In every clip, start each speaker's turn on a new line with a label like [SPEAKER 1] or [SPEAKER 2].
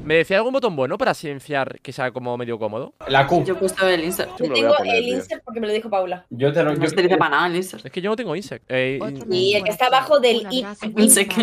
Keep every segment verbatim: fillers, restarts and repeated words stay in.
[SPEAKER 1] ¿Me decía algún botón bueno para silenciar que sea como medio cómodo?
[SPEAKER 2] La Q.
[SPEAKER 3] Yo he puesto el insert.
[SPEAKER 4] Yo tengo el insert porque me lo dijo Paula.
[SPEAKER 2] Yo te lo.
[SPEAKER 3] No
[SPEAKER 2] Yo,
[SPEAKER 3] se utiliza para nada el insert.
[SPEAKER 1] Es que yo no tengo insect. Eh,
[SPEAKER 4] Y el que está abajo del i.
[SPEAKER 3] Insect.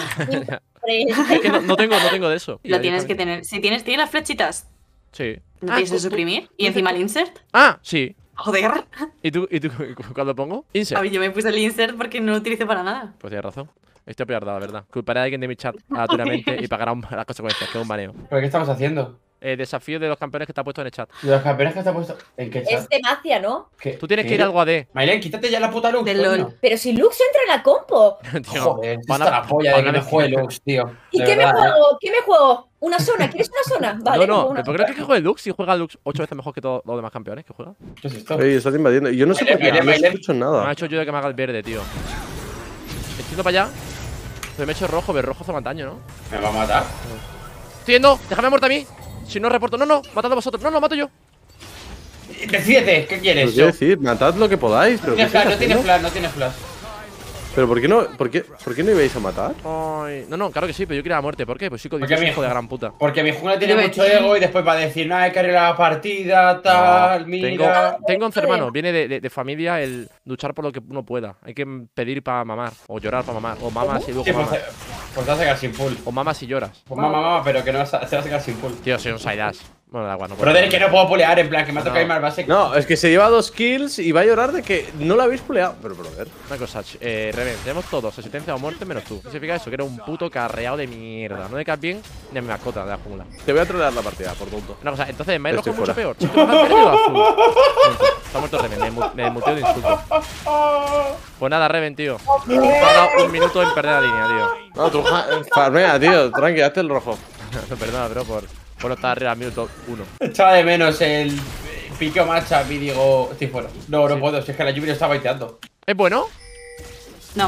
[SPEAKER 1] es que no, no tengo, no tengo de eso.
[SPEAKER 3] Lo tienes que tener. Si tienes, tienes las flechitas,
[SPEAKER 1] Sí.
[SPEAKER 3] ¿no
[SPEAKER 1] Ah,
[SPEAKER 3] tienes que
[SPEAKER 1] tú-
[SPEAKER 3] suprimir?
[SPEAKER 1] tú-
[SPEAKER 3] Y encima el insert.
[SPEAKER 1] Ah, sí.
[SPEAKER 3] Joder.
[SPEAKER 1] ¿Y tú, y tú cuando pongo?
[SPEAKER 3] A
[SPEAKER 1] Insert.
[SPEAKER 3] ver, yo me puse el insert porque no lo utilizo para nada.
[SPEAKER 1] Pues tienes razón. Estoy peor, la verdad. Culparé a alguien de mi chat aleatoriamente y pagará un- las consecuencias, que es un baneo.
[SPEAKER 2] ¿Pero qué estamos haciendo?
[SPEAKER 1] Eh, desafío de los campeones que está puesto en el chat.
[SPEAKER 2] De los campeones que está puesto. ¿En qué chat?
[SPEAKER 4] Es Demacia, ¿no?
[SPEAKER 2] ¿Qué?
[SPEAKER 1] Tú tienes
[SPEAKER 2] ¿Qué?
[SPEAKER 1] que ir algo a D.
[SPEAKER 2] Maylen, quítate ya la puta luz.
[SPEAKER 3] Del
[SPEAKER 2] coño.
[SPEAKER 3] LOL.
[SPEAKER 4] Pero si Lux entra en la compo.
[SPEAKER 1] Tío,
[SPEAKER 2] Joder,
[SPEAKER 1] van
[SPEAKER 2] está
[SPEAKER 1] a-
[SPEAKER 2] la polla de
[SPEAKER 1] van
[SPEAKER 2] que
[SPEAKER 1] a
[SPEAKER 2] me
[SPEAKER 1] decir-
[SPEAKER 2] juegue Lux, tío.
[SPEAKER 4] ¿Y
[SPEAKER 2] De
[SPEAKER 4] qué me
[SPEAKER 2] verdad, ¿eh?
[SPEAKER 4] juego? ¿Qué me juego? ¿Una zona? ¿Quieres una zona? Vale,
[SPEAKER 1] no, no,
[SPEAKER 4] una
[SPEAKER 1] ¿pero por qué crees que juegue Lux si juega Lux ocho veces mejor que todos los demás campeones que juega?
[SPEAKER 2] ¿Qué es esto?
[SPEAKER 5] Ey, estás invadiendo. Y yo no sé por qué,
[SPEAKER 2] Baile,
[SPEAKER 5] no
[SPEAKER 2] baile.
[SPEAKER 5] escucho
[SPEAKER 1] Me ha
[SPEAKER 5] nada.
[SPEAKER 1] hecho yo de que me haga el verde, tío. Estoy yendo para allá. Pero me he hecho rojo, pero rojo hace más daño, ¿no?
[SPEAKER 2] ¿Me va a matar?
[SPEAKER 1] Estoy yendo, déjame muerto a mí. Si no reporto, no, no, matad a vosotros. No, no, mato yo.
[SPEAKER 2] Decídete, ¿qué quieres?
[SPEAKER 5] Pero quiero decir, matad lo que podáis.
[SPEAKER 2] No
[SPEAKER 5] Pero, ¿qué
[SPEAKER 2] tiene flash,
[SPEAKER 5] estáis
[SPEAKER 2] no tiene
[SPEAKER 5] haciendo?
[SPEAKER 2] flash, no tiene flash.
[SPEAKER 5] ¿Pero por qué no, por qué, por qué no ibais a matar?
[SPEAKER 1] Ay, no, no, claro que sí, pero yo quería la muerte. ¿Por qué? Pues sí,
[SPEAKER 2] Porque
[SPEAKER 1] codicioso,
[SPEAKER 2] mi-
[SPEAKER 1] hijo de gran puta.
[SPEAKER 2] Porque mi jungla tiene
[SPEAKER 3] Yo me-
[SPEAKER 2] mucho ego y después va a decir, no, hay que arreglar la partida, tal,
[SPEAKER 1] No,
[SPEAKER 2] mira.
[SPEAKER 1] Tengo, tengo once hermanos, viene de, de- de familia el luchar por lo que uno pueda. Hay que pedir para mamar, o llorar para mamar, o mamas y luego
[SPEAKER 2] Sí, pues,
[SPEAKER 1] mamas.
[SPEAKER 2] pues te vas a sacar sin full.
[SPEAKER 1] O mamas y lloras.
[SPEAKER 2] Pues mamá, mamá, pero que no vas a, se va a sacar sin full.
[SPEAKER 1] Tío, soy un side dash. Bueno, da igual, no puedo.
[SPEAKER 2] Brother, que no puedo pulear, en plan, que me ha
[SPEAKER 1] No.
[SPEAKER 2] tocado ir más base.
[SPEAKER 5] No, es que se lleva dos kills y va a llorar de que no lo habéis puleado. Pero, brother.
[SPEAKER 1] Una cosa, ch- eh, Reven, tenemos todos asistencia o muerte menos tú. ¿Qué significa eso? Que eres un puto carreado de mierda. No le caes bien ni a mi mascota de la jungla.
[SPEAKER 5] Te voy a trolear la partida, por tonto.
[SPEAKER 1] Una cosa, entonces, ¿me rojo
[SPEAKER 5] Estoy
[SPEAKER 1] es mucho
[SPEAKER 5] fuera.
[SPEAKER 1] peor? ¿Chico más verde o azul? Punto. Está muerto Reven, me, mu- me muteo de insultos. Pues nada, Reven, tío. He tardado un minuto en perder la línea, tío.
[SPEAKER 5] No, tú ja- farmea, tío. Tranqui, hazte el rojo.
[SPEAKER 1] No, perdona, bro, por, por no estar arriba al minuto uno.
[SPEAKER 2] Echaba de menos el piqueo matchup y digo, estoy fuera. No, no puedo, si es que la lluvia no está baiteando.
[SPEAKER 1] ¿Es bueno?
[SPEAKER 3] No.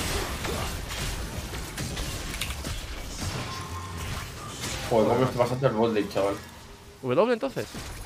[SPEAKER 2] Joder, cómo me estoy pasando el bot del chaval.
[SPEAKER 1] ¿W entonces?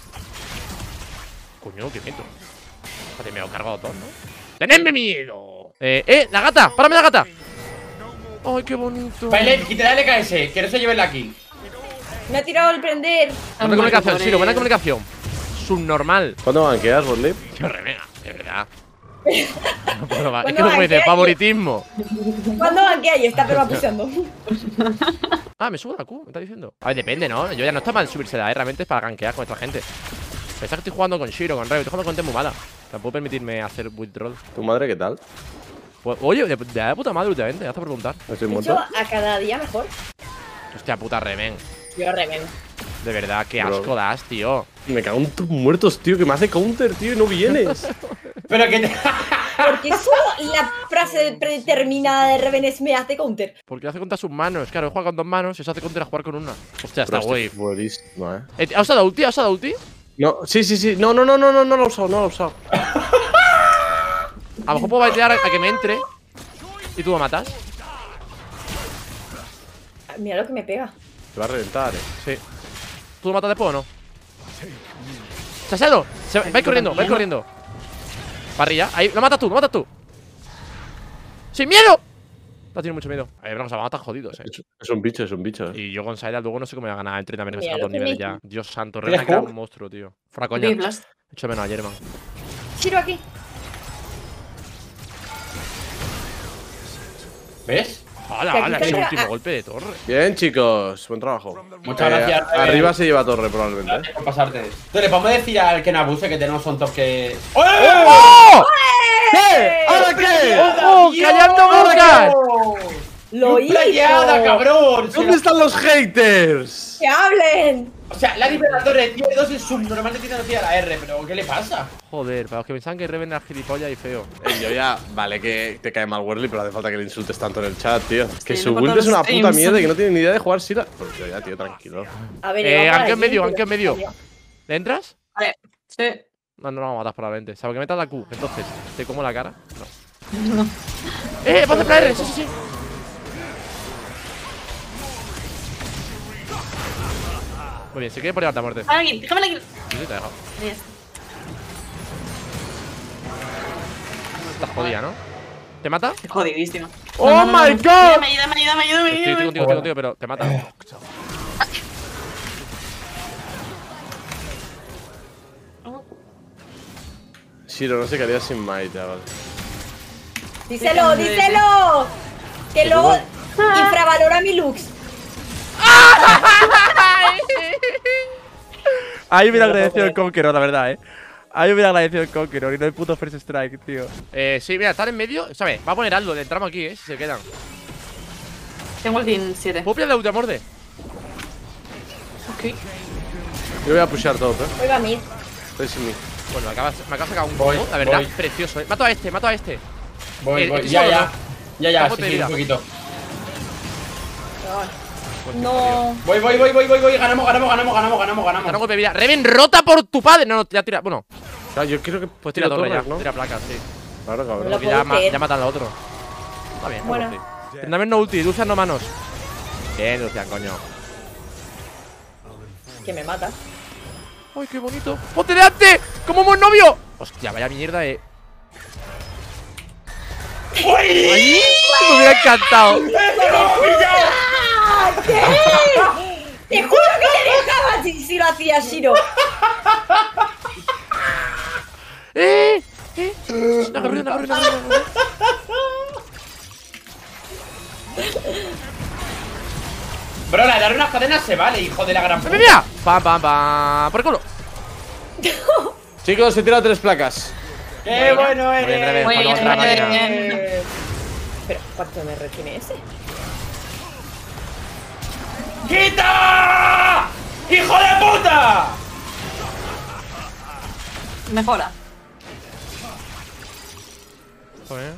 [SPEAKER 1] Coño, qué miedo. Joder, me he cargado todo, ¿no? ¡Tenedme miedo! Eh, eh, la gata, párame la gata. Ay, qué bonito.
[SPEAKER 2] Baile, quítale el L K S, que no se lleve la kill.
[SPEAKER 4] Me ha tirado el prender.
[SPEAKER 1] Buena comunicación, Siro, buena comunicación. Subnormal.
[SPEAKER 5] ¿Cuándo banqueas, Botlip?
[SPEAKER 1] Qué remega, de verdad. No puedo más. Es
[SPEAKER 4] Bueno,
[SPEAKER 1] que no puede
[SPEAKER 4] banquea
[SPEAKER 1] ser
[SPEAKER 4] yo.
[SPEAKER 1] favoritismo.
[SPEAKER 4] ¿Cuándo banquea y está permapuseando?
[SPEAKER 1] Ah, me subo la Q, me está diciendo. A ver, depende, ¿no? Yo ya no está mal subirse la E, realmente es para gankear con esta gente. Pensaba que estoy jugando con Shiro, con Rey, estoy jugando con gente muy mala. No puedo permitirme hacer withdrawal.
[SPEAKER 5] ¿Tu madre qué tal?
[SPEAKER 1] Pues, oye, de, de la puta madre últimamente, hasta por preguntar.
[SPEAKER 5] ¿Estoy
[SPEAKER 4] De
[SPEAKER 5] muerto?
[SPEAKER 4] hecho, a cada día mejor.
[SPEAKER 1] Hostia puta, Reven.
[SPEAKER 4] Yo reven.
[SPEAKER 1] De verdad, qué
[SPEAKER 5] Bro.
[SPEAKER 1] asco das, tío.
[SPEAKER 5] Me cago en tus muertos, tío, que me hace counter, tío, y no vienes.
[SPEAKER 2] Pero que.
[SPEAKER 4] Porque solo la frase predeterminada de Reven es me hace counter.
[SPEAKER 1] Porque hace contra sus manos. Claro, juega con dos manos y se hace contra a jugar con una. Hostia, está
[SPEAKER 5] Pero
[SPEAKER 1] guay.
[SPEAKER 5] estoy buenísimo, eh.
[SPEAKER 1] Eh, ¿Has usado ulti? ¿Has usado ulti?
[SPEAKER 5] No, sí, sí, sí. No, no, no, no, no, no lo he usado, no lo he usado.
[SPEAKER 1] A lo mejor puedo baitear a que me entre. ¿Y tú lo matas?
[SPEAKER 4] Mira lo que me pega.
[SPEAKER 5] Te va a reventar, eh.
[SPEAKER 1] Sí. ¿Tú lo matas después o no? ¡Chasado! Se va, va corriendo, va corriendo. Parrilla, ahí, lo matas tú, lo matas tú. ¡Sin miedo! No tiene mucho miedo. A ver, vamos a matar jodidos, eh.
[SPEAKER 5] Es, es un bicho, es un bicho, eh.
[SPEAKER 1] Y yo con Saida luego no sé cómo voy a ganar el treinta menos
[SPEAKER 4] Mira
[SPEAKER 1] a
[SPEAKER 4] lo
[SPEAKER 1] dos
[SPEAKER 4] que
[SPEAKER 1] niveles
[SPEAKER 4] me-
[SPEAKER 1] ya. Dios santo,
[SPEAKER 2] ¿Tienes
[SPEAKER 1] Reven,
[SPEAKER 2] hook?
[SPEAKER 1] un monstruo, tío. Fuera coña.
[SPEAKER 3] Big Blast.
[SPEAKER 1] Echo menos ayer, man.
[SPEAKER 4] Shiro aquí.
[SPEAKER 2] ¿Ves?
[SPEAKER 1] ¡Hala,
[SPEAKER 4] Que aquí
[SPEAKER 1] hala!
[SPEAKER 4] está
[SPEAKER 1] ¡Qué
[SPEAKER 4] el-
[SPEAKER 1] último
[SPEAKER 4] ah.
[SPEAKER 1] golpe de torre!
[SPEAKER 5] Bien, chicos, buen trabajo.
[SPEAKER 2] Muchas
[SPEAKER 5] Eh,
[SPEAKER 2] gracias. Reven.
[SPEAKER 5] Arriba se lleva torre, probablemente, eh.
[SPEAKER 2] Gracias por pasarte. Entonces, le podemos decir al que Nabuse que tenemos un top que. ¡Oye!
[SPEAKER 1] ¡Oh!
[SPEAKER 5] ¿Qué? ¿Ahora qué?
[SPEAKER 1] ¡Ojo! ¡Callando bocas!
[SPEAKER 4] Lo hizo.
[SPEAKER 2] ¡Playada, cabrón! Se
[SPEAKER 5] ¿Dónde
[SPEAKER 2] la-
[SPEAKER 5] están los haters?
[SPEAKER 4] ¡Que hablen!
[SPEAKER 2] O sea, la liberadora de tier dos es subnormalmente tiene no la R, pero ¿qué le pasa?
[SPEAKER 1] Joder, para los que pensaban que Reven era gilipollas y feo.
[SPEAKER 5] Eh, yo ya, vale que te cae mal Worley, pero hace falta que le insultes tanto en el chat, tío. Que
[SPEAKER 3] Sí,
[SPEAKER 5] su
[SPEAKER 3] no
[SPEAKER 5] build
[SPEAKER 3] por
[SPEAKER 5] es una
[SPEAKER 3] todos los
[SPEAKER 5] puta
[SPEAKER 3] streams.
[SPEAKER 5] mierda y que no tiene ni idea de jugar Sila. Pues yo ya, tío, tranquilo.
[SPEAKER 4] A ver,
[SPEAKER 1] Eh,
[SPEAKER 4] iba para
[SPEAKER 1] ganqueo en
[SPEAKER 4] allí,
[SPEAKER 1] medio,
[SPEAKER 4] pero-
[SPEAKER 1] ganqueo en medio. ¿Le entras?
[SPEAKER 3] Vale. Sí.
[SPEAKER 1] No, no lo vamos a matar probablemente. Salvo que metas la Q. Entonces, ¿te como la cara? No. ¡Eh! ¡Pase para R! ¡Sí, sí, sí! Muy bien, se quiere por llevarte a muerte.
[SPEAKER 3] Déjame aquí, déjame aquí.
[SPEAKER 1] Sí, sí, te he dejado.
[SPEAKER 3] Ahí está.
[SPEAKER 1] Estás jodida, ¿no? ¿Te mata?
[SPEAKER 3] Jodidísimo.
[SPEAKER 5] ¡Oh
[SPEAKER 3] No, no, no,
[SPEAKER 5] my
[SPEAKER 3] no.
[SPEAKER 5] god!
[SPEAKER 3] Ayúdame, ayúdame, ayúdame, ayúdame,
[SPEAKER 1] Estoy, estoy
[SPEAKER 3] ayúdame.
[SPEAKER 1] contigo, estoy contigo, pero te mata.
[SPEAKER 5] Shiro, no sé qué haría sin Mai, chaval.
[SPEAKER 4] Díselo, díselo. Que luego infravalora mi looks.
[SPEAKER 1] Ahí hubiera agradecido el Conqueror, la verdad, eh. Ahí hubiera agradecido el Conqueror y no el puto First Strike, tío. Eh, sí, mira, estar en medio, ¿sabes? Va a poner algo, le entramos aquí, eh, si se quedan.
[SPEAKER 3] Tengo el Team siete.
[SPEAKER 1] ¿Puedo pillar de ulti a Morde?
[SPEAKER 3] Ok.
[SPEAKER 5] Yo voy a pushear todo, ¿eh?
[SPEAKER 4] Oiga, mid.
[SPEAKER 5] Estoy sin mí.
[SPEAKER 1] Bueno, me acaba, me acaba de sacar un
[SPEAKER 2] Voy,
[SPEAKER 1] combo, la verdad,
[SPEAKER 2] voy.
[SPEAKER 1] precioso, eh. Mato a este, mato a este.
[SPEAKER 2] Voy,
[SPEAKER 1] Eh,
[SPEAKER 2] voy.
[SPEAKER 1] estoy
[SPEAKER 2] Ya,
[SPEAKER 1] solo,
[SPEAKER 2] ya.
[SPEAKER 1] ¿no?
[SPEAKER 2] Ya, ya,
[SPEAKER 1] Campo
[SPEAKER 2] sí,
[SPEAKER 1] de
[SPEAKER 2] sí,
[SPEAKER 1] vida.
[SPEAKER 2] un poquito.
[SPEAKER 1] Pues,
[SPEAKER 4] No.
[SPEAKER 2] Voy, voy, voy, voy, voy, voy. Ganamos, ganamos, ganamos, ganamos, ganamos,
[SPEAKER 1] Gana un
[SPEAKER 2] ganamos.
[SPEAKER 1] golpe de vida. Reven rota por tu padre. No, no, ya tira. Bueno,
[SPEAKER 5] Claro, yo quiero que.
[SPEAKER 1] pues tira
[SPEAKER 5] tiro
[SPEAKER 1] torre ya.
[SPEAKER 5] torres, ¿no?
[SPEAKER 1] Tira placas, sí.
[SPEAKER 5] Claro,
[SPEAKER 4] No
[SPEAKER 5] cabrón.
[SPEAKER 4] lo
[SPEAKER 1] Porque ya,
[SPEAKER 4] puedo
[SPEAKER 1] ma
[SPEAKER 4] creer.
[SPEAKER 1] ya matan al otro. Está bien,
[SPEAKER 4] Bueno.
[SPEAKER 1] bueno. Trindamen no ulti, Lucian no manos. Bien, Lucian, coño.
[SPEAKER 4] Que me mata.
[SPEAKER 1] ¡Ay, qué bonito! ¡Ponte delante! ¡Como buen novio! Hostia, vaya mierda, eh. ¡Ay! Me hubiera encantado.
[SPEAKER 4] ¡Ah! ¿Qué? Te juro que te dejaba si, si lo hacía Shiro.
[SPEAKER 1] ¡Eh! ¡Eh! ¡Una cabrón, una cabrón, una cabrón!
[SPEAKER 2] Bro, la de dar unas cadenas se vale, hijo de la gran puta.
[SPEAKER 1] ¡Mira, mira! ¡Pam, pam, pam! ¡Por el culo!
[SPEAKER 5] Chicos, he tirado tres placas.
[SPEAKER 2] ¡Qué bueno
[SPEAKER 1] Muy bien, Reven,
[SPEAKER 2] eres!
[SPEAKER 3] Muy
[SPEAKER 1] vamos,
[SPEAKER 3] bien,
[SPEAKER 1] otra
[SPEAKER 3] muy
[SPEAKER 1] máquina.
[SPEAKER 3] bien.
[SPEAKER 4] Pero, ¿cuánto M R tiene ese?
[SPEAKER 2] ¡Quita! ¡Hijo de puta!
[SPEAKER 3] Mejora.
[SPEAKER 1] Joder.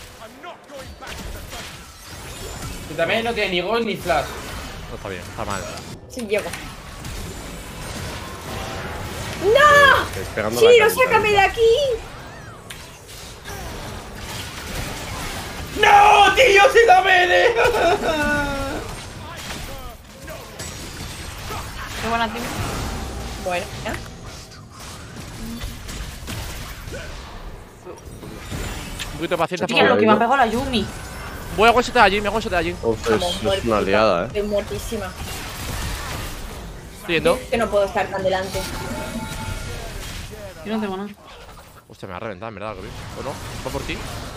[SPEAKER 2] Que también no tiene ni gol ni flash.
[SPEAKER 1] No está bien, está mal.
[SPEAKER 4] Sí, llego. ¡No!
[SPEAKER 5] Estáis pegando la
[SPEAKER 4] ¡Shiro,
[SPEAKER 5] cabeza.
[SPEAKER 4] sácame de aquí!
[SPEAKER 2] ¡No, tío! ¡Sí también! eh!
[SPEAKER 3] Qué buena team.
[SPEAKER 4] Bueno, ¿ya?
[SPEAKER 1] Un poquito de paciencia, por
[SPEAKER 3] Tío, lo
[SPEAKER 1] favor.
[SPEAKER 3] que me ha pegado la Yumi.
[SPEAKER 1] Voy a one-shotear allí, me voy a one-shotear allí.
[SPEAKER 5] Uf,
[SPEAKER 4] Como
[SPEAKER 5] es, es
[SPEAKER 4] muertita.
[SPEAKER 5] una liada, eh.
[SPEAKER 4] Estoy muertísima.
[SPEAKER 1] Estoy yendo.
[SPEAKER 4] Que no puedo estar tan delante.
[SPEAKER 3] Yo no tengo nada.
[SPEAKER 1] Hostia, me va a reventar, en verdad, Rubí. ¿O no? ¿Va por ti?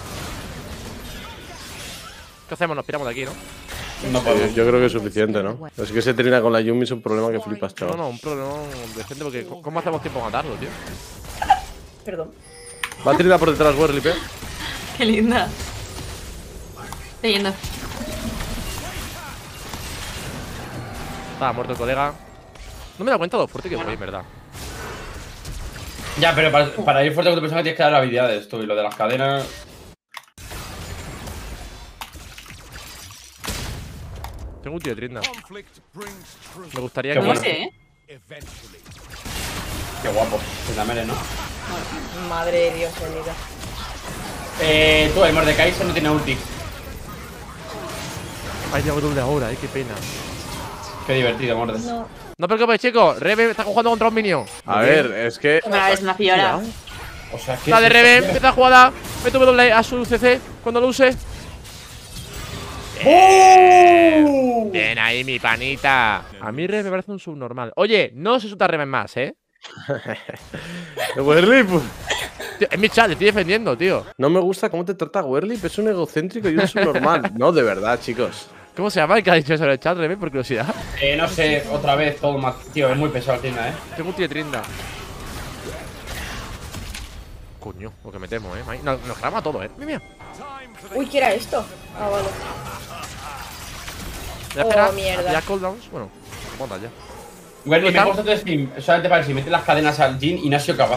[SPEAKER 1] ¿Qué hacemos? Nos piramos de aquí, ¿no?
[SPEAKER 2] No
[SPEAKER 5] Yo,
[SPEAKER 2] puedo.
[SPEAKER 5] yo creo que es suficiente, ¿no? Es que se trina con la Yumi es un problema que flipas,
[SPEAKER 1] No,
[SPEAKER 5] chaval.
[SPEAKER 1] no, un problema decente porque ¿cómo hacemos tiempo a matarlo, tío?
[SPEAKER 4] Perdón.
[SPEAKER 5] Va a trinar por detrás, Werlip, eh.
[SPEAKER 3] Qué linda. Estoy yendo.
[SPEAKER 1] Estaba muerto el colega. No me he dado cuenta de lo fuerte que soy, en verdad.
[SPEAKER 2] Ya, pero para, para ir fuerte con tu personaje tienes que dar habilidades, tú. Y lo de las cadenas.
[SPEAKER 1] Tengo un tío de Trinda. Me gustaría
[SPEAKER 2] Qué
[SPEAKER 1] que.
[SPEAKER 3] No
[SPEAKER 2] bueno.
[SPEAKER 3] sé, ¿eh?
[SPEAKER 2] Qué guapo. Que también, ¿no?
[SPEAKER 4] Madre de Dios, bendita.
[SPEAKER 2] Eh, tú, el Mordecai eso no tiene ulti.
[SPEAKER 1] Ay, ya doble ahora, eh, qué pena.
[SPEAKER 2] Qué divertido, Morde.
[SPEAKER 4] No.
[SPEAKER 1] No te preocupes, chicos. Rebe está jugando contra un minion.
[SPEAKER 5] A ver, es que.
[SPEAKER 3] Una vez una fiora.
[SPEAKER 2] O sea, que.
[SPEAKER 1] La de Rebe, empieza la jugada. Mete W a su C C cuando lo use.
[SPEAKER 2] ¡Oh!
[SPEAKER 1] Bien ahí, mi panita. A mí Rebe me parece un subnormal. Oye, no se suelta Rebe más, eh.
[SPEAKER 5] Werlip.
[SPEAKER 1] Tío, es mi chat, te estoy defendiendo, tío.
[SPEAKER 5] No me gusta cómo te trata Werlip. Es un egocéntrico y un subnormal. No, de verdad, chicos.
[SPEAKER 1] ¿Cómo se llama el que ha dicho eso en el chat, Rebe? Por curiosidad.
[SPEAKER 2] Eh, no sé, otra vez todo más. Tío, es muy pesado el Tina, eh.
[SPEAKER 1] Tengo un tío de Trinda. Coño, lo que metemos, eh. Nos, nos graba todo, eh. Mira, mira.
[SPEAKER 4] Uy, ¿qué era esto? Ah, vale.
[SPEAKER 1] Voy a esperar
[SPEAKER 4] Oh, mierda.
[SPEAKER 1] a cooldowns. Bueno, monta ya.
[SPEAKER 2] Wendy, me
[SPEAKER 1] ¿Está?
[SPEAKER 2] he puesto tu stream solamente para que si metes las cadenas al Jin y no ha sido capaz.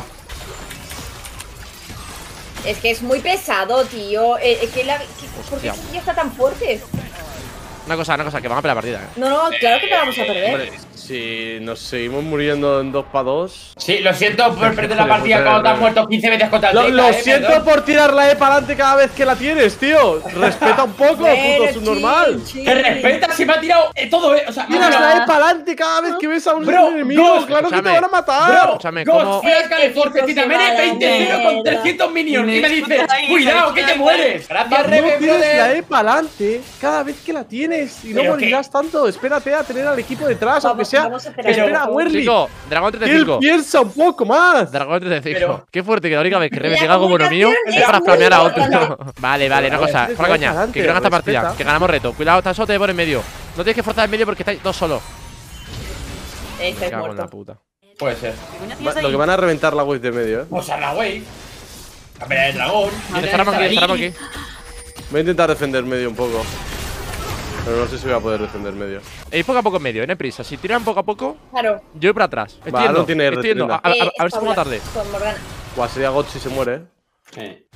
[SPEAKER 4] Es que es muy pesado, tío. Eh, eh, que la, que- ¿Por qué
[SPEAKER 1] Hostia.
[SPEAKER 4] ese tío está tan fuerte?
[SPEAKER 1] Una cosa, una cosa, que van a pelear la partida, eh.
[SPEAKER 4] No, no, claro que te vamos a perder.
[SPEAKER 5] Hombre, si nos seguimos muriendo en dos para dos.
[SPEAKER 2] Sí, lo siento por perder la
[SPEAKER 5] Joder,
[SPEAKER 2] partida
[SPEAKER 5] puta,
[SPEAKER 2] cuando te has
[SPEAKER 5] Rebe.
[SPEAKER 2] muerto quince veces contra el
[SPEAKER 5] Lo,
[SPEAKER 2] Tina,
[SPEAKER 5] lo
[SPEAKER 2] eh,
[SPEAKER 5] siento
[SPEAKER 2] perdón.
[SPEAKER 5] por tirar la E para adelante cada vez que la tienes, tío. Respeta un poco,
[SPEAKER 4] Bueno,
[SPEAKER 5] puto subnormal.
[SPEAKER 4] chill, chill.
[SPEAKER 2] ¡Que respeta si me ha tirado eh, todo, eh! O sea, me ha
[SPEAKER 5] Tiras
[SPEAKER 2] tirado-
[SPEAKER 5] la E para adelante cada vez que ves a un
[SPEAKER 2] Bro,
[SPEAKER 5] enemigo.
[SPEAKER 2] Ghost,
[SPEAKER 5] Claro que te
[SPEAKER 1] escúchame.
[SPEAKER 5] van a matar.
[SPEAKER 2] Bro,
[SPEAKER 1] Escúchame,
[SPEAKER 2] Ghost,
[SPEAKER 1] ¿cómo?
[SPEAKER 2] fui al Califorte,
[SPEAKER 4] Este
[SPEAKER 2] Tina
[SPEAKER 4] tipo se
[SPEAKER 2] Mere
[SPEAKER 4] va a la
[SPEAKER 2] veinte cero con
[SPEAKER 4] mierda.
[SPEAKER 2] trescientos minions. Y me dice,
[SPEAKER 3] Ahí,
[SPEAKER 2] cuidado, que te
[SPEAKER 3] ahí,
[SPEAKER 2] mueres. Gracias,
[SPEAKER 5] No
[SPEAKER 2] Rebe,
[SPEAKER 5] tires la
[SPEAKER 2] brother.
[SPEAKER 5] E para adelante cada vez que la tienes y no
[SPEAKER 2] Pero
[SPEAKER 5] morirás tanto. Espérate a tener al equipo detrás, aunque sea sea.
[SPEAKER 4] Vamos a esperar.
[SPEAKER 5] Espera,
[SPEAKER 4] Pero-
[SPEAKER 5] Werly.
[SPEAKER 1] Chico, dragón treinta y
[SPEAKER 5] Él
[SPEAKER 1] cinco.
[SPEAKER 5] piensa un poco más.
[SPEAKER 1] Dragón treinta y cinco.
[SPEAKER 2] Pero-
[SPEAKER 1] Qué fuerte que la única vez que Rebe
[SPEAKER 4] La
[SPEAKER 1] tenga algo bueno mío
[SPEAKER 4] comunicación
[SPEAKER 1] es
[SPEAKER 4] es
[SPEAKER 1] para
[SPEAKER 4] muy
[SPEAKER 1] flamear a otro.
[SPEAKER 4] importante.
[SPEAKER 1] Vale, vale, una
[SPEAKER 5] A ver,
[SPEAKER 1] cosa.
[SPEAKER 5] tienes
[SPEAKER 1] Fuera
[SPEAKER 5] que
[SPEAKER 1] coña.
[SPEAKER 5] adelante,
[SPEAKER 1] Que creo que esta partida.
[SPEAKER 5] respeta.
[SPEAKER 1] Que ganamos reto. Cuidado, tan solo te por en medio. No tienes que forzar en medio porque estáis dos solos.
[SPEAKER 4] Eh, estáis
[SPEAKER 1] Me cago en la
[SPEAKER 4] muertos.
[SPEAKER 1] puta.
[SPEAKER 2] Puede ser.
[SPEAKER 3] ¿Qué coño
[SPEAKER 5] Va-
[SPEAKER 3] tienes
[SPEAKER 5] Lo
[SPEAKER 3] ahí?
[SPEAKER 5] que van a reventar la wave de medio, eh.
[SPEAKER 2] Pues a la wave. A ver, el dragón. Tiene
[SPEAKER 1] Estaremos
[SPEAKER 2] que
[SPEAKER 1] aquí,
[SPEAKER 2] estar
[SPEAKER 1] estaremos
[SPEAKER 2] ahí.
[SPEAKER 1] aquí.
[SPEAKER 5] Voy a intentar defender medio un poco. Pero no sé si voy a poder defender medio.
[SPEAKER 1] Ir poco a poco en medio, no hay prisa. Si tiran poco a poco,
[SPEAKER 4] Claro.
[SPEAKER 1] yo voy para atrás. Estoy
[SPEAKER 5] Va,
[SPEAKER 1] yendo,
[SPEAKER 5] no tiene
[SPEAKER 1] estoy yendo. A,
[SPEAKER 5] retrina.
[SPEAKER 1] a- a-
[SPEAKER 4] Eh,
[SPEAKER 1] a ver si
[SPEAKER 4] Paula,
[SPEAKER 1] pongo tarde.
[SPEAKER 4] Con Morgana.
[SPEAKER 5] Buah, sería God si se muere, eh.
[SPEAKER 2] Eh.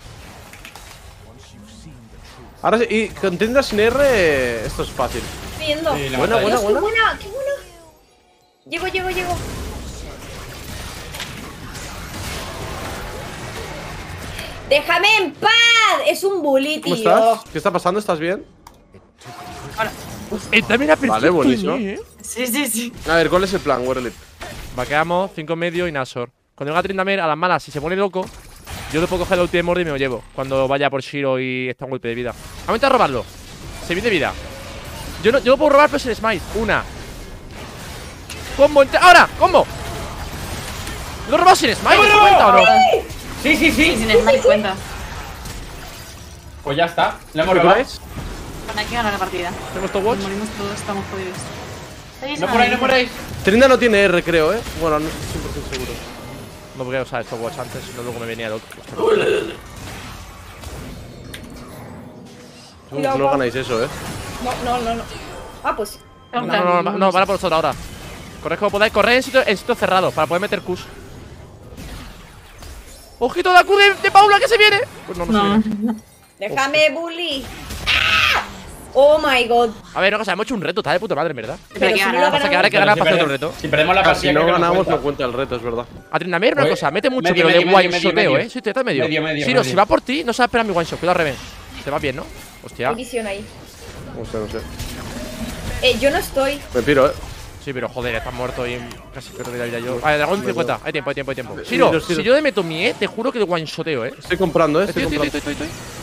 [SPEAKER 5] Ahora sí, y con Tindra sin R, esto es fácil.
[SPEAKER 4] Estoy yendo.
[SPEAKER 2] Sí, la
[SPEAKER 5] Buena,
[SPEAKER 2] matáis.
[SPEAKER 5] buena,
[SPEAKER 4] Dios, qué
[SPEAKER 5] buena.
[SPEAKER 4] buena, qué buena. Llego, llego, llego. ¡Déjame en paz! Es un bully,
[SPEAKER 5] ¿Cómo
[SPEAKER 4] tío.
[SPEAKER 5] estás? ¿Qué está pasando? ¿Estás bien?
[SPEAKER 1] Eh, también ha perfecto,
[SPEAKER 5] Vale, buenísimo.
[SPEAKER 1] ¿eh?
[SPEAKER 3] Sí, sí, sí.
[SPEAKER 5] A ver, ¿cuál es el plan, Werly?
[SPEAKER 1] Vaqueamos, cinco en medio y Nashor. Cuando venga Tryndamere, a las malas, si se pone loco, yo le puedo coger la ulti de Mord y me lo llevo. Cuando vaya por Shiro y está un golpe de vida. Vamos a intentar robarlo. Se viene de vida. Yo no, yo lo puedo robar, pero sin smite. Una. Combo. ente- ¡Ahora! ¡Combo! ¿Lo he robado sin smite? ¿Te das cuenta o no?
[SPEAKER 2] Sí, sí,
[SPEAKER 3] Sí,
[SPEAKER 2] sí.
[SPEAKER 3] sin smite cuenta.
[SPEAKER 2] Pues ya está. Lo hemos
[SPEAKER 1] ¿Qué
[SPEAKER 2] robado.
[SPEAKER 1] crees?
[SPEAKER 3] Hay que ganar la partida.
[SPEAKER 1] ¿Tenemos top
[SPEAKER 3] Nos
[SPEAKER 1] watch?
[SPEAKER 3] morimos todos, estamos jodidos.
[SPEAKER 2] No por ahí, no por ahí.
[SPEAKER 5] Trinda no tiene R, creo, eh. Bueno, no estoy cien por ciento seguro.
[SPEAKER 1] No podría usar top watch antes, si no luego me venía loco.
[SPEAKER 5] No, no ganáis eso, eh.
[SPEAKER 4] No, no, no, no. Ah, pues.
[SPEAKER 1] No, no, no, no, van a por nosotros ahora. Corred como podáis, corred en sitio, en sitio cerrado para poder meter Qs. ¡Ojito la Q de, de Paula que se viene! Pues no, no, se viene.
[SPEAKER 3] No.
[SPEAKER 4] Déjame, bully. ¡Ah! Oh my god.
[SPEAKER 1] A ver, no, cosa, hemos hecho un reto, está de puta madre, en verdad.
[SPEAKER 3] Pero hay que
[SPEAKER 4] si no
[SPEAKER 3] ganar.
[SPEAKER 4] lo
[SPEAKER 1] Pasa que ahora hay que
[SPEAKER 2] Pero
[SPEAKER 1] ganar
[SPEAKER 2] si
[SPEAKER 1] para hacer
[SPEAKER 2] perdemos-
[SPEAKER 1] otro reto.
[SPEAKER 2] Si perdemos la
[SPEAKER 5] Ah,
[SPEAKER 2] partida,
[SPEAKER 5] si no
[SPEAKER 2] creo que
[SPEAKER 5] ganamos,
[SPEAKER 2] cuenta.
[SPEAKER 5] no cuenta el reto, es verdad.
[SPEAKER 1] A Tryndamere una
[SPEAKER 2] Oye,
[SPEAKER 1] cosa, mete mucho
[SPEAKER 2] medio,
[SPEAKER 1] que lo de
[SPEAKER 2] medio,
[SPEAKER 1] one
[SPEAKER 2] medio,
[SPEAKER 1] shoteo,
[SPEAKER 2] medio.
[SPEAKER 1] eh. Sí, te está en medio.
[SPEAKER 2] Medio, medio,
[SPEAKER 1] Shiro,
[SPEAKER 2] medio.
[SPEAKER 1] si va por ti, no se va a esperar mi one shot. Cuidado, Reven. Te va bien, ¿no? Hostia.
[SPEAKER 4] Hay visión ahí.
[SPEAKER 5] No sé, no sé.
[SPEAKER 4] Eh, yo no estoy.
[SPEAKER 5] Me piro, eh.
[SPEAKER 1] Sí, pero joder, estás muerto y casi pierdo la vida yo. Vale, dragón cincuenta. Hay tiempo, hay tiempo, hay tiempo.
[SPEAKER 5] Sí,
[SPEAKER 1] Shiro,
[SPEAKER 5] Shiro, Shiro.
[SPEAKER 1] si yo le meto mi E, te juro que de one shoteo, eh.
[SPEAKER 5] Estoy comprando, eh.
[SPEAKER 1] Estoy,
[SPEAKER 5] Estoy
[SPEAKER 1] estoy,
[SPEAKER 5] comprando.
[SPEAKER 1] estoy, estoy, estoy.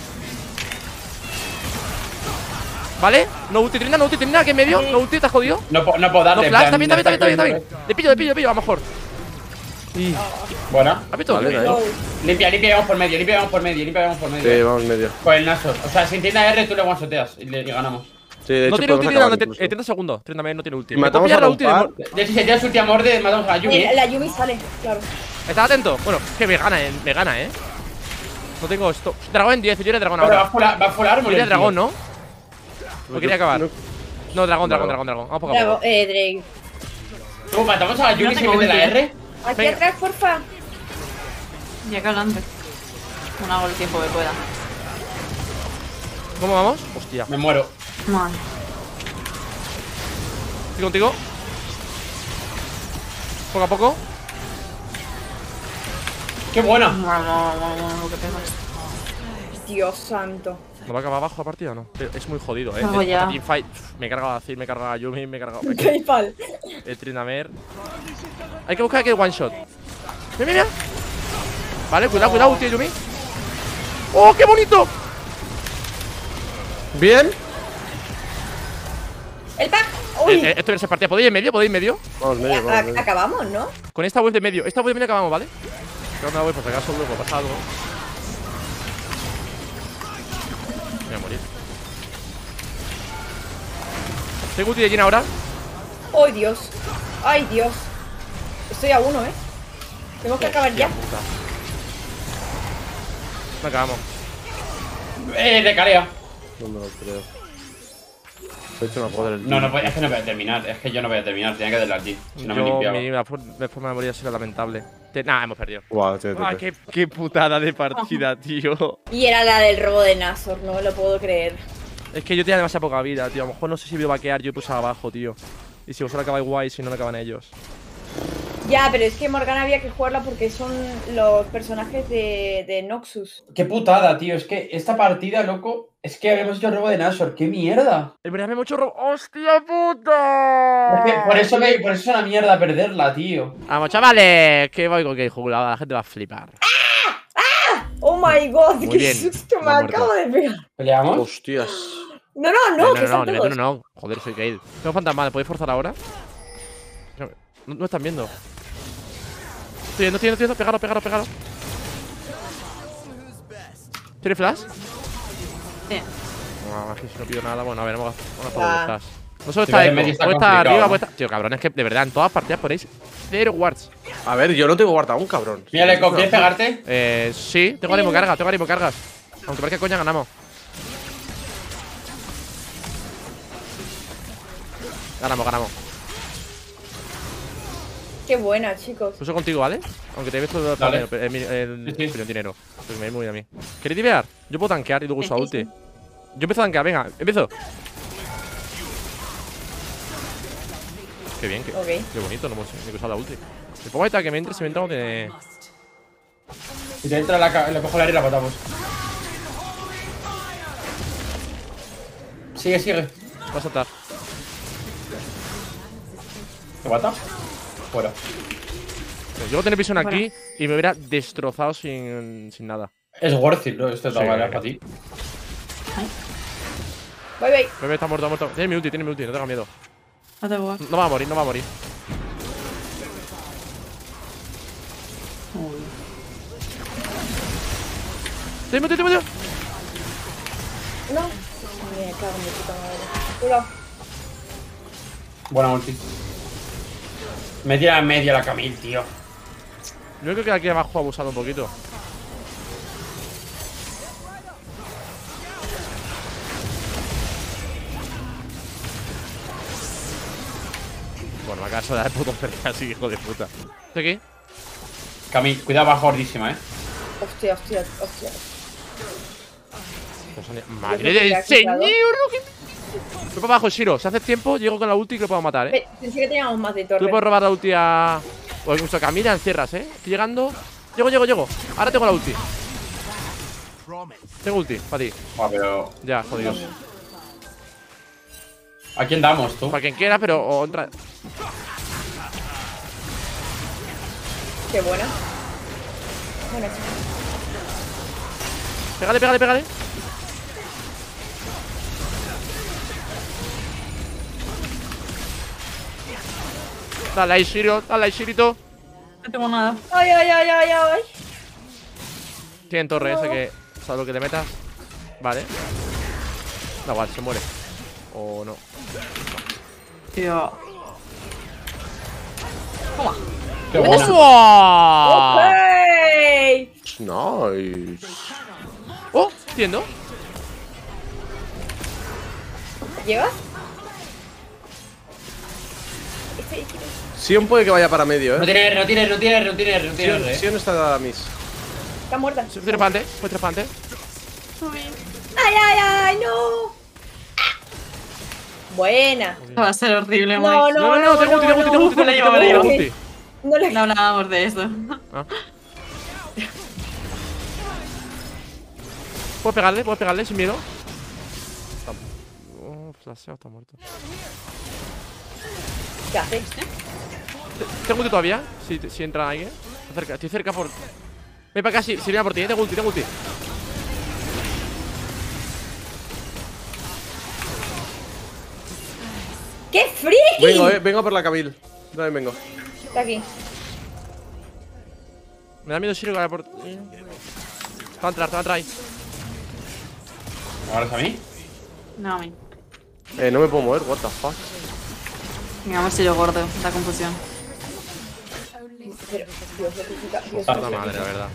[SPEAKER 1] Vale, no ulti, Trina, no ulti, Trina, que en medio. No ulti, ¿te has jodido?
[SPEAKER 2] No, po- no puedo
[SPEAKER 1] No,
[SPEAKER 2] darle.
[SPEAKER 1] flash,
[SPEAKER 2] en plan,
[SPEAKER 1] también, también, también, también,
[SPEAKER 2] estar
[SPEAKER 1] también. Le pillo, le pillo, le pillo, a lo mejor.
[SPEAKER 2] Buena.
[SPEAKER 1] ¿Has visto?
[SPEAKER 5] Vale,
[SPEAKER 1] Qué
[SPEAKER 5] nice.
[SPEAKER 1] bien.
[SPEAKER 4] Oh.
[SPEAKER 2] Limpia, limpia, vamos por medio, limpia, vamos por medio, limpia, vamos por medio.
[SPEAKER 5] Sí, vamos medio.
[SPEAKER 2] Con el Naso. O sea, si entiende R, tú le one-shoteas y, le- y ganamos.
[SPEAKER 5] Sí, de
[SPEAKER 1] No
[SPEAKER 5] hecho,
[SPEAKER 1] tiene ulti,
[SPEAKER 5] podemos
[SPEAKER 1] Trina,
[SPEAKER 5] acabar
[SPEAKER 1] no,
[SPEAKER 5] incluso.
[SPEAKER 1] te- treinta segundos. Trina no tiene ulti.
[SPEAKER 5] Si
[SPEAKER 1] Me puedo
[SPEAKER 5] matamos
[SPEAKER 1] pillar
[SPEAKER 5] a
[SPEAKER 1] la ulti de
[SPEAKER 5] Lompar,
[SPEAKER 1] Mord.
[SPEAKER 2] De hecho, si tienes ulti a Morde, matamos a la Yumi.
[SPEAKER 4] Eh, la Yumi sale, claro.
[SPEAKER 1] ¿Estás atento? Bueno, que me gana, eh. Me gana, eh. No tengo esto. Dragón en diez, yo iré dragón
[SPEAKER 2] Pero va
[SPEAKER 1] ahora.
[SPEAKER 2] full, va full armor.
[SPEAKER 1] Yo iré
[SPEAKER 2] el
[SPEAKER 1] dragón,
[SPEAKER 2] tío.
[SPEAKER 1] ¿no? ¿O quería acabar?
[SPEAKER 5] No-
[SPEAKER 1] No, dragón, dragón,
[SPEAKER 5] No.
[SPEAKER 1] dragón, dragón. Vamos poco a
[SPEAKER 4] Drago,
[SPEAKER 1] poco.
[SPEAKER 4] eh, Drake.
[SPEAKER 2] Tú, matamos a la
[SPEAKER 3] Yo
[SPEAKER 2] Yumi
[SPEAKER 3] no
[SPEAKER 2] si
[SPEAKER 3] tengo
[SPEAKER 2] mete la
[SPEAKER 3] ulti.
[SPEAKER 2] R.
[SPEAKER 4] Aquí
[SPEAKER 1] Venga.
[SPEAKER 4] atrás, porfa.
[SPEAKER 3] Ya que adelante. No hago el tiempo que pueda.
[SPEAKER 1] ¿Cómo vamos? Hostia.
[SPEAKER 2] Me muero.
[SPEAKER 3] Madre.
[SPEAKER 1] Estoy contigo. Poco a poco.
[SPEAKER 2] Qué buena.
[SPEAKER 3] Lo que pegas.
[SPEAKER 4] Dios santo.
[SPEAKER 1] ¿No va a acabar abajo la partida o no? Pero es muy jodido, eh.
[SPEAKER 3] Hago
[SPEAKER 1] El
[SPEAKER 3] ya.
[SPEAKER 1] teamfight, pf, me he cargado a Zir, me he cargado a Yumi, me he cargado.
[SPEAKER 4] PayPal.
[SPEAKER 1] El Tryndamere. Hay que buscar aquí el one shot. Mira, mira. Vale, cuidado, cuidado, ulti de Yumi. ¡Oh, qué bonito!
[SPEAKER 5] Bien.
[SPEAKER 4] El pack.
[SPEAKER 1] Eh,
[SPEAKER 4] Uy.
[SPEAKER 1] eh, esto viene a ser partida. ¿Podéis en medio? ¿Podéis en medio?
[SPEAKER 5] Vamos medio,
[SPEAKER 4] A-
[SPEAKER 5] vamos medio.
[SPEAKER 4] acabamos, ¿no?
[SPEAKER 1] Con esta web de medio. Esta web de medio acabamos, ¿vale? Creo que una web por si acaso luego pasa algo. Me voy a morir. Tengo ulti de Jhin ahora.
[SPEAKER 4] ¡Ay, Dios! ¡Ay, Dios! Estoy a uno, ¿eh? Tenemos que acabar ya.
[SPEAKER 1] Puta. No acabamos.
[SPEAKER 2] Eh, de carea.
[SPEAKER 5] No me lo creo. He hecho una poder el
[SPEAKER 2] No, no, es que no voy a terminar. Es que yo no voy a terminar. Tenía que darle al ti. Si no me
[SPEAKER 1] Yo,
[SPEAKER 2] limpiaba.
[SPEAKER 1] mi, la, for- la forma de morir ha sido lamentable. Te- Nah, hemos perdido.
[SPEAKER 5] Guau, sí, sí,
[SPEAKER 1] Ah,
[SPEAKER 5] sí.
[SPEAKER 1] qué, qué putada de partida, tío.
[SPEAKER 4] Y era la del robo de Nashor, no me lo puedo creer.
[SPEAKER 1] Es que yo tenía demasiada poca vida, tío. A lo mejor no sé si voy a vaquear, yo puse abajo, tío. Y si vosotros acabáis guay, si no, no acaban ellos.
[SPEAKER 4] Ya, pero es que Morgana había que jugarla porque son los personajes de, de Noxus.
[SPEAKER 2] Qué putada, tío. Es que esta partida, loco. Es que habíamos hecho robo de Nashor. ¡Qué mierda!
[SPEAKER 1] Es verdad, me he hecho robo. ¡Hostia puta!
[SPEAKER 2] Es que por eso, me- por eso es una mierda perderla, tío.
[SPEAKER 1] Vamos, chavales, que voy con que jugada, la gente va a flipar.
[SPEAKER 4] ¡Oh my god!
[SPEAKER 1] Muy
[SPEAKER 4] ¡Qué
[SPEAKER 1] bien,
[SPEAKER 4] susto me
[SPEAKER 1] me ha muerto.
[SPEAKER 4] acabo de pegar!
[SPEAKER 2] ¿Peleamos?
[SPEAKER 5] Hostias.
[SPEAKER 4] No, no, no,
[SPEAKER 1] no,
[SPEAKER 4] que
[SPEAKER 1] no,
[SPEAKER 4] están
[SPEAKER 1] no,
[SPEAKER 4] todos.
[SPEAKER 1] no, no, joder, soy Gale. Tengo fantasma, ¿me podéis forzar ahora? No, no están viendo. Estoy yendo, estoy yendo, estoy yendo. Pégalo, pégalo, pégalo. ¿Tiene flash?
[SPEAKER 3] Sí.
[SPEAKER 1] No, es que si no pido nada. Bueno, a ver, vamos a, vamos a por
[SPEAKER 4] Ah.
[SPEAKER 1] el flash. No solo
[SPEAKER 2] Sí,
[SPEAKER 1] está
[SPEAKER 2] en
[SPEAKER 1] Echo.
[SPEAKER 2] medio está
[SPEAKER 1] Puede estar
[SPEAKER 2] complicado,
[SPEAKER 1] arriba,
[SPEAKER 2] ¿no?
[SPEAKER 1] puede estar. Tío, cabrón, es que de verdad en todas partidas ponéis cero wards.
[SPEAKER 5] A ver, yo no tengo guarda aún, cabrón.
[SPEAKER 2] Mira, Eco, ¿quieres pegarte?
[SPEAKER 1] Eh, sí, tengo ánimo carga, tengo ánimo cargas. Aunque parezca coña, ganamos. Ganamos, ganamos.
[SPEAKER 4] Qué buena, chicos.
[SPEAKER 1] Uso contigo, ¿vale? Aunque te he visto el,
[SPEAKER 2] Dale.
[SPEAKER 1] el, el, el,
[SPEAKER 2] Sí, sí.
[SPEAKER 1] el dinero. Pues me voy muy bien a mí. ¿Queréis divear? Yo puedo tanquear y luego uso
[SPEAKER 3] Sí,
[SPEAKER 1] ulti.
[SPEAKER 3] sí.
[SPEAKER 1] Yo empiezo a tanquear, venga, empiezo. Qué bien, qué,
[SPEAKER 4] Ok.
[SPEAKER 1] qué bonito, no hemos ni que usar la ulti. Me pongo ahorita que me entre, si me entra no tiene.
[SPEAKER 2] Si te entra la ca- le cojo la área y la matamos. Sigue, sigue.
[SPEAKER 1] Va a saltar.
[SPEAKER 2] ¿Te mata? Fuera.
[SPEAKER 1] Pues yo tener visión aquí y me hubiera destrozado sin, sin nada.
[SPEAKER 2] Es worth it, ¿no? Esto
[SPEAKER 1] Sí.
[SPEAKER 2] está mal para ti.
[SPEAKER 4] Bye, bye.
[SPEAKER 1] Bebé está muerto, está muerto. Tiene mi ulti, tiene mi ulti, no tenga miedo.
[SPEAKER 3] No te voy.
[SPEAKER 1] No va a morir, no va a morir.
[SPEAKER 3] Uy.
[SPEAKER 1] ¡Te metido, te metido!
[SPEAKER 4] No. Me cago en mi puta madre. Cuidado.
[SPEAKER 2] Buena ulti. Me tira en medio la Camille, tío.
[SPEAKER 1] Yo creo que aquí abajo ha abusado un poquito. Bueno, me acabas de dar puto cerca así, hijo de puta. ¿Estoy aquí?
[SPEAKER 2] Camille, cuidado abajo gordísima, eh.
[SPEAKER 4] Hostia, hostia, hostia.
[SPEAKER 1] Pues,
[SPEAKER 4] Yo
[SPEAKER 1] ¡madre
[SPEAKER 4] creo que
[SPEAKER 1] del
[SPEAKER 4] le ha
[SPEAKER 1] señor!
[SPEAKER 4] quitado.
[SPEAKER 1] lo que- Voy para abajo, Shiro. Si hace tiempo, llego con la ulti que lo puedo matar, eh.
[SPEAKER 4] Pe- Pensé que teníamos más de
[SPEAKER 1] Tú le
[SPEAKER 4] torre.
[SPEAKER 1] puedes robar la ulti a. O incluso a Camila encierras, eh. Estoy llegando. Llego, llego, llego. Ahora tengo la ulti. Tengo ulti, para ti.
[SPEAKER 2] Ah, pero.
[SPEAKER 1] Ya, jodidos.
[SPEAKER 2] ¿A quién damos, tú?
[SPEAKER 1] Para quien quiera, pero. O entra.
[SPEAKER 4] Qué buena. Buena, chica.
[SPEAKER 1] Pégale, pégale, pégale. Dale ahí, Shiro. Dale ahí, Shirito.
[SPEAKER 3] No tengo nada.
[SPEAKER 4] Ay, ay, ay, ay, ay.
[SPEAKER 1] Tienen torre
[SPEAKER 4] No.
[SPEAKER 1] ese que. Salvo que le metas. Vale. Da igual, se muere. O no.
[SPEAKER 3] Tío. Toma.
[SPEAKER 2] Qué buena.
[SPEAKER 1] ¡Oh!
[SPEAKER 4] ¡Ey!
[SPEAKER 5] Nice.
[SPEAKER 1] ¡Oh! Entiendo.
[SPEAKER 4] ¿Llevas? Este, este,
[SPEAKER 5] Sion puede que vaya para medio,
[SPEAKER 2] No
[SPEAKER 5] eh.
[SPEAKER 2] tiene R, no tiene R, no tiene R, no tiene R, no tiene
[SPEAKER 5] Sion,
[SPEAKER 2] R. eh.
[SPEAKER 5] Sion está a miss.
[SPEAKER 4] está muerta.
[SPEAKER 1] Puedes tres para adelante. Puedes tres para adelante.
[SPEAKER 4] ¡Ay, ay, ay! ¡No! Buena.
[SPEAKER 3] Esto va a ser horrible,
[SPEAKER 4] No,
[SPEAKER 3] Mois.
[SPEAKER 4] no,
[SPEAKER 1] No, no, no, tengo ulti, tengo ulti, tengo ulti,
[SPEAKER 3] no,
[SPEAKER 1] tengo ulti,
[SPEAKER 3] no,
[SPEAKER 1] tengo
[SPEAKER 3] no,
[SPEAKER 1] ulti.
[SPEAKER 4] No le
[SPEAKER 3] No hablábamos de esto.
[SPEAKER 1] Ah. Puedes pegarle, puedes pegarle sin miedo. Está... Oh, flasheo, está muerto.
[SPEAKER 4] ¿Qué hace?
[SPEAKER 1] Tengo ulti todavía. Si, si entra alguien. Estoy cerca, estoy cerca por. Ven para acá, si, si viene por ti, eh. Tengo ulti, tengo ulti.
[SPEAKER 4] ¡Qué friki!
[SPEAKER 5] Vengo, eh. Vengo por la Camille. También vengo.
[SPEAKER 4] Está aquí.
[SPEAKER 1] Me da miedo Shiro que vaya por ti. Te va a entrar, te va a entrar ahí.
[SPEAKER 2] ¿Ahora es a mí?
[SPEAKER 3] No, a mí.
[SPEAKER 5] Eh, no me puedo mover, what the fuck.
[SPEAKER 3] Venga, vamos a ir gordo. Da confusión.
[SPEAKER 4] Pero, Dios, lo que quita- Dios,
[SPEAKER 1] Puta madre, la verdad.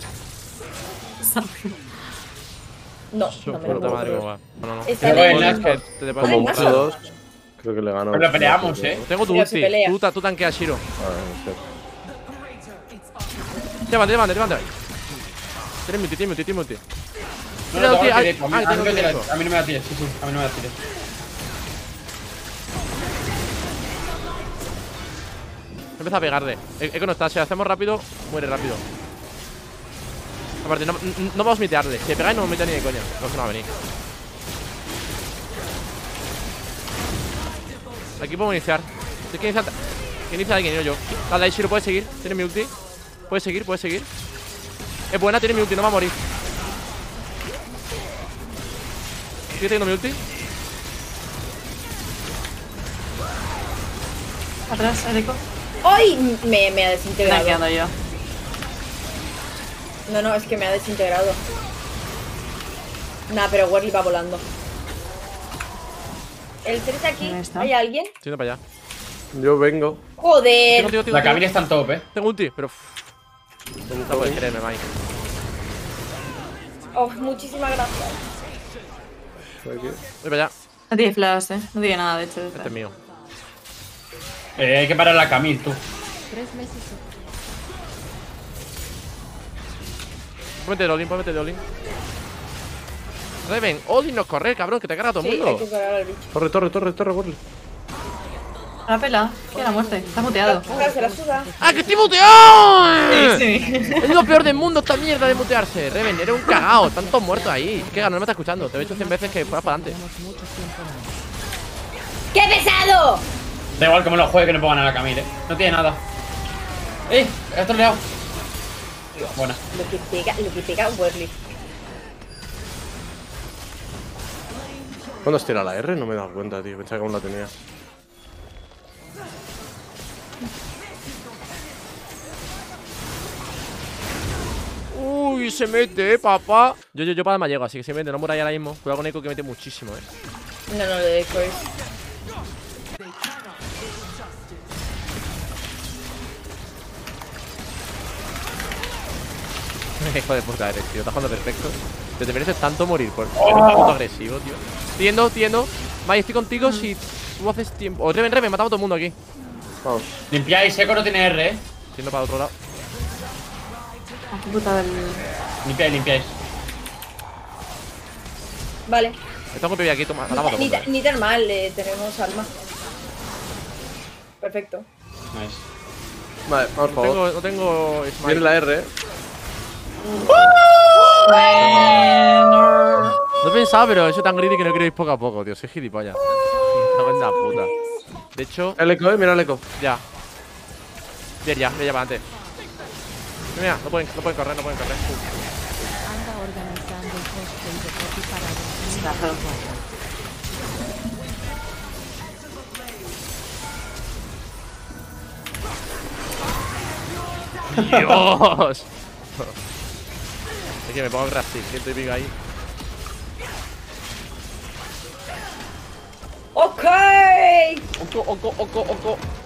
[SPEAKER 4] No,
[SPEAKER 1] Su
[SPEAKER 4] no me
[SPEAKER 1] puta
[SPEAKER 4] lo
[SPEAKER 1] madre,
[SPEAKER 4] puedo
[SPEAKER 1] cómo va. No, no, no.
[SPEAKER 4] Está
[SPEAKER 2] Pero
[SPEAKER 4] bien.
[SPEAKER 2] bueno,
[SPEAKER 1] Es que te, te pasa
[SPEAKER 4] Ay,
[SPEAKER 5] Como
[SPEAKER 1] mucho.
[SPEAKER 4] Naso.
[SPEAKER 5] mucho dos. Creo que le ganó.
[SPEAKER 2] Pero la peleamos, eh.
[SPEAKER 1] Tengo tu
[SPEAKER 4] Mira, se
[SPEAKER 1] ulti.
[SPEAKER 4] pelea.
[SPEAKER 1] Tú, ta- tú tanqueas Shiro.
[SPEAKER 5] Ah, no sé.
[SPEAKER 1] Levante, levante, levante. Tienes multi, tienes multi, tienes multi.
[SPEAKER 2] No,
[SPEAKER 1] Mira,
[SPEAKER 2] no,
[SPEAKER 1] ulti,
[SPEAKER 2] no,
[SPEAKER 1] ah,
[SPEAKER 2] directo. A mí-
[SPEAKER 1] ah,
[SPEAKER 2] a mí
[SPEAKER 1] tengo
[SPEAKER 2] me
[SPEAKER 1] directo.
[SPEAKER 2] tires, a mí no me la tires, sí, sí. A mí no me la tires.
[SPEAKER 1] Empieza a pegarle. E- Eco no está, si hacemos rápido, muere rápido. Aparte, no, n- no vamos a mitearle. Si le pegáis, no me mita ni de coña. No se no va a venir. Aquí podemos iniciar. Si es que inicia, que inicia alguien, no yo. Dale, ahí, Shiro, puedes seguir. Tiene mi ulti. Puedes seguir, puedes seguir. Es buena, tiene mi ulti, no va a morir. ¿Sigue teniendo mi ulti?
[SPEAKER 3] Atrás, el eco.
[SPEAKER 4] ¡Ay! Me, me ha
[SPEAKER 3] Me
[SPEAKER 4] desintegrado.
[SPEAKER 3] quedando yo.
[SPEAKER 4] No, no, es que me ha desintegrado. Nah, pero Werly va volando. El tres aquí.
[SPEAKER 3] ¿Dónde está?
[SPEAKER 4] ¿Hay alguien?
[SPEAKER 1] Estoy yendo para allá.
[SPEAKER 5] Yo vengo.
[SPEAKER 4] Joder.
[SPEAKER 1] Tengo, tengo, tengo,
[SPEAKER 2] La
[SPEAKER 1] tengo.
[SPEAKER 2] Camille está en top, eh.
[SPEAKER 1] Tengo ulti, pero. No puedes creerme, Mike.
[SPEAKER 4] Oh, muchísimas gracias.
[SPEAKER 5] Aquí.
[SPEAKER 1] Voy para allá.
[SPEAKER 3] No tiene flash, eh. No tiene nada, de hecho. de
[SPEAKER 1] Este
[SPEAKER 3] flash.
[SPEAKER 1] es mío.
[SPEAKER 2] Eh, hay que parar a la Camille, tú.
[SPEAKER 1] Póngate el Olin, póngate el Olin. Reven, Odin nos corre, cabrón, que te carga todo el
[SPEAKER 4] Sí, hay
[SPEAKER 1] mundo.
[SPEAKER 4] que parar al bicho.
[SPEAKER 5] Torre, torre, torre, torre, Werly.
[SPEAKER 3] La pela. Que la muerte. Está muteado.
[SPEAKER 4] Suda, se la suda.
[SPEAKER 1] ¡Ah, que estoy muteado!
[SPEAKER 3] Sí.
[SPEAKER 1] Es lo peor del mundo esta mierda de mutearse. Reven, eres un cagao, están todos muertos ahí. ¿Qué gano? No me está escuchando. Te he dicho cien veces que fueras para adelante.
[SPEAKER 4] ¡Qué pesado!
[SPEAKER 2] Da igual como lo juegue que no puedo ganar a la Camille, eh. No tiene nada. ¡Eh! ¡He troleado! Buena.
[SPEAKER 4] Lo que pega, lo que pega Werly.
[SPEAKER 5] ¿Cuándo has tirado la R? No me he dado cuenta, tío. Pensaba que aún la tenía.
[SPEAKER 1] Uy, se mete, eh, papá. Yo, yo, yo para más llego, así que se mete, no muera ahí ahora mismo. Cuidado con Echo que mete muchísimo, eh.
[SPEAKER 4] No, no, lo de Echo es.
[SPEAKER 1] Hijo de puta eres, tío. Estás jugando perfecto. Te, te mereces tanto morir por ser un puto agresivo, tío. Tiendo, tiendo. Vaya, estoy contigo si tú haces tiempo. Oh, Reven, Reven, matamos a todo el mundo aquí.
[SPEAKER 5] Vamos.
[SPEAKER 2] Limpiáis, Echo no tiene R, eh.
[SPEAKER 1] Tiendo para otro lado.
[SPEAKER 3] Ah, qué puta del.
[SPEAKER 2] Limpiáis, limpiáis.
[SPEAKER 4] Vale.
[SPEAKER 1] Estamos con aquí, toma. Matamos a todo el
[SPEAKER 4] Ni,
[SPEAKER 1] mundo,
[SPEAKER 4] ta-
[SPEAKER 1] eh.
[SPEAKER 4] ni tan mal, eh, tenemos alma. Perfecto.
[SPEAKER 2] Nice.
[SPEAKER 5] Vale, vamos,
[SPEAKER 1] No
[SPEAKER 5] por favor.
[SPEAKER 1] tengo, no tengo smite.
[SPEAKER 5] Viene la R, eh.
[SPEAKER 3] Bueno.
[SPEAKER 1] No pensaba, pero eso tan greedy que no quiero ir poco a poco, tío. Soy gilipollas. Me cago en la puta. De hecho,
[SPEAKER 5] El eco, eh. Mira el eco.
[SPEAKER 1] ya. Bien, ya, bien, ya para adelante. Mira, no pueden, no pueden correr, no pueden correr.
[SPEAKER 6] Anda organizando el cosplay de Poppy para dos mil.
[SPEAKER 3] La ropa.
[SPEAKER 1] ¡Dios! Es que me pongo grassi, ciento y pico ahí.
[SPEAKER 4] ¡Ok!
[SPEAKER 1] Oco, oco, oco, oco.